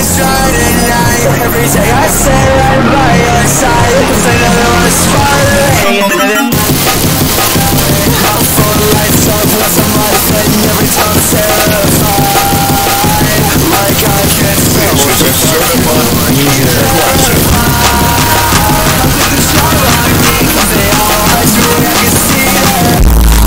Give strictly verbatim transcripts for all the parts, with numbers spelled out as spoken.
is right at night. Every day I stay right by your side. It's another one's fire. I'm full of lights up, lots of life, and every time I'm terrified. Like I can't feel what you're certified. They all eyes me, I can see that.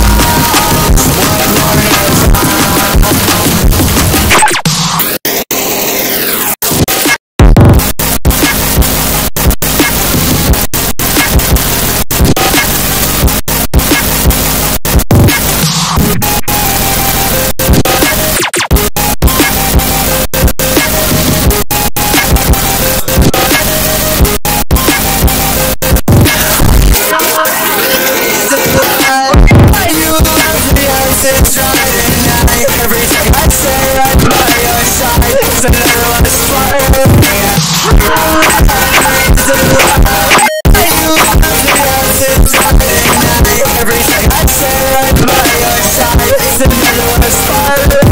It's right at night. Every day I stay right by your side. It's another one is fire. Every day I stay right by your side. It's another one is fire.